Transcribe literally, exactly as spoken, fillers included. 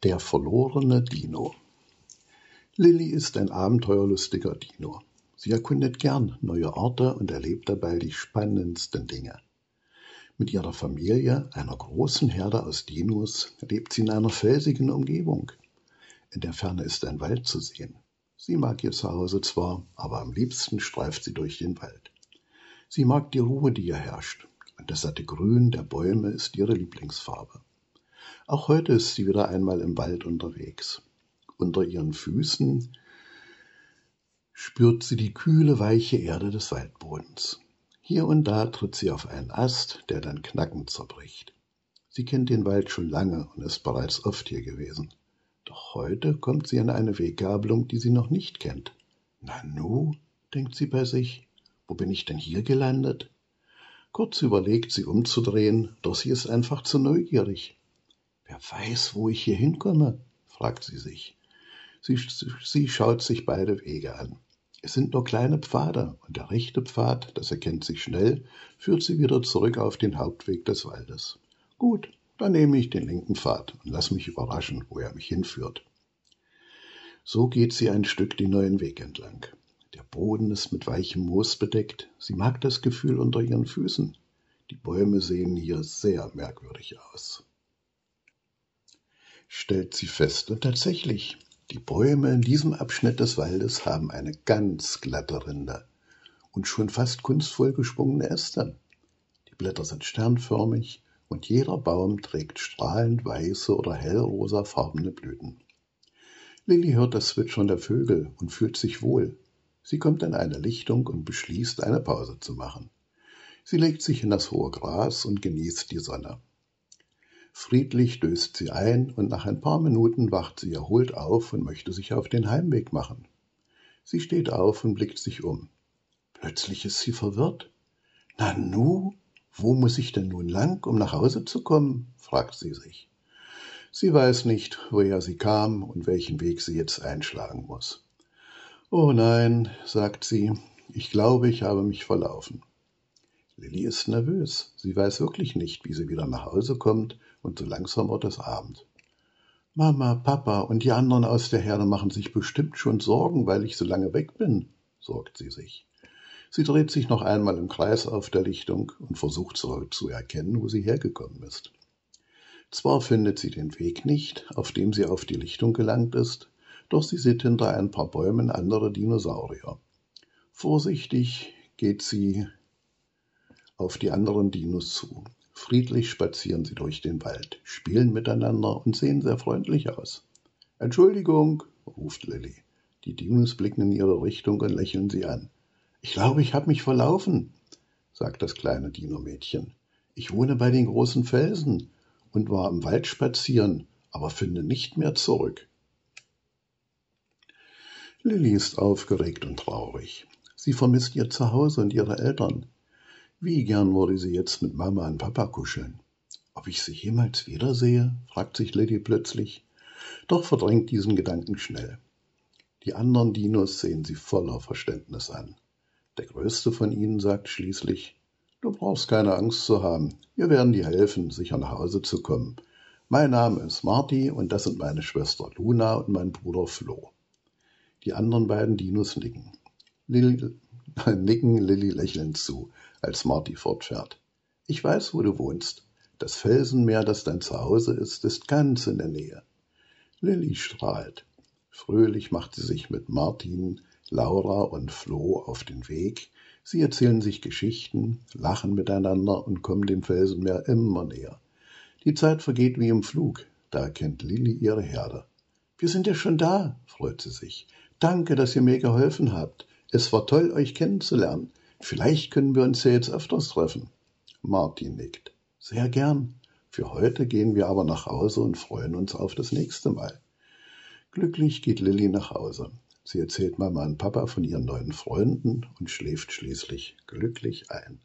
Der verlorene Dino. Lilli ist ein abenteuerlustiger Dino. Sie erkundet gern neue Orte und erlebt dabei die spannendsten Dinge. Mit ihrer Familie, einer großen Herde aus Dinos, lebt sie in einer felsigen Umgebung. In der Ferne ist ein Wald zu sehen. Sie mag ihr Zuhause zwar, aber am liebsten streift sie durch den Wald. Sie mag die Ruhe, die hier herrscht, und das satte Grün der Bäume ist ihre Lieblingsfarbe. Auch heute ist sie wieder einmal im Wald unterwegs. Unter ihren Füßen spürt sie die kühle, weiche Erde des Waldbodens. Hier und da tritt sie auf einen Ast, der dann knackend zerbricht. Sie kennt den Wald schon lange und ist bereits oft hier gewesen. Doch heute kommt sie an eine Weggabelung, die sie noch nicht kennt. Nanu, denkt sie bei sich, wo bin ich denn hier gelandet? Kurz überlegt sie umzudrehen, doch sie ist einfach zu neugierig. Wer weiß, wo ich hier hinkomme, fragt sie sich. Sie, sie schaut sich beide Wege an. Es sind nur kleine Pfade und der rechte Pfad, das erkennt sie schnell, führt sie wieder zurück auf den Hauptweg des Waldes. Gut, dann nehme ich den linken Pfad und lass mich überraschen, wo er mich hinführt. So geht sie ein Stück den neuen Weg entlang. Der Boden ist mit weichem Moos bedeckt. Sie mag das Gefühl unter ihren Füßen. Die Bäume sehen hier sehr merkwürdig aus. Stellt sie fest, und tatsächlich, die Bäume in diesem Abschnitt des Waldes haben eine ganz glatte Rinde und schon fast kunstvoll geschwungene Äste. Die Blätter sind sternförmig und jeder Baum trägt strahlend weiße oder hellrosafarbene Blüten. Lilli hört das Zwitschern der Vögel und fühlt sich wohl. Sie kommt in eine Lichtung und beschließt, eine Pause zu machen. Sie legt sich in das hohe Gras und genießt die Sonne. Friedlich döst sie ein und nach ein paar Minuten wacht sie erholt auf und möchte sich auf den Heimweg machen. Sie steht auf und blickt sich um. Plötzlich ist sie verwirrt. Nanu, wo muss ich denn nun lang, um nach Hause zu kommen? Fragt sie sich. Sie weiß nicht, woher sie kam und welchen Weg sie jetzt einschlagen muss. Oh nein, sagt sie, ich glaube, ich habe mich verlaufen. Lilli ist nervös. Sie weiß wirklich nicht, wie sie wieder nach Hause kommt und so langsam wird es Abend. Mama, Papa und die anderen aus der Herde machen sich bestimmt schon Sorgen, weil ich so lange weg bin, sorgt sie sich. Sie dreht sich noch einmal im Kreis auf der Lichtung und versucht so zu erkennen, wo sie hergekommen ist. Zwar findet sie den Weg nicht, auf dem sie auf die Lichtung gelangt ist, doch sie sieht hinter ein paar Bäumen andere Dinosaurier. Vorsichtig geht sie auf die anderen Dinos zu. Friedlich spazieren sie durch den Wald, spielen miteinander und sehen sehr freundlich aus. »Entschuldigung«, ruft Lilli. Die Dinos blicken in ihre Richtung und lächeln sie an. »Ich glaube, ich habe mich verlaufen«, sagt das kleine Dino-Mädchen. »Ich wohne bei den großen Felsen und war im Wald spazieren, aber finde nicht mehr zurück.« Lilli ist aufgeregt und traurig. Sie vermisst ihr Zuhause und ihre Eltern. Wie gern würde sie jetzt mit Mama und Papa kuscheln. Ob ich sie jemals wiedersehe, fragt sich Lilli plötzlich, doch verdrängt diesen Gedanken schnell. Die anderen Dinos sehen sie voller Verständnis an. Der größte von ihnen sagt schließlich, du brauchst keine Angst zu haben, wir werden dir helfen, sicher nach Hause zu kommen. Mein Name ist Marty und das sind meine Schwester Luna und mein Bruder Flo. Die anderen beiden Dinos nicken. Lilli, nicken Lilli lächelnd zu, als Marty fortfährt. Ich weiß, wo du wohnst. Das Felsenmeer, das dein Zuhause ist, ist ganz in der Nähe. Lilli strahlt. Fröhlich macht sie sich mit Martin, Laura und Flo auf den Weg. Sie erzählen sich Geschichten, lachen miteinander und kommen dem Felsenmeer immer näher. Die Zeit vergeht wie im Flug. Da erkennt Lilli ihre Herde. Wir sind ja schon da, freut sie sich. Danke, dass ihr mir geholfen habt. Es war toll, euch kennenzulernen. Vielleicht können wir uns ja jetzt öfters treffen. Martin nickt. Sehr gern. Für heute gehen wir aber nach Hause und freuen uns auf das nächste Mal. Glücklich geht Lilli nach Hause. Sie erzählt Mama und Papa von ihren neuen Freunden und schläft schließlich glücklich ein.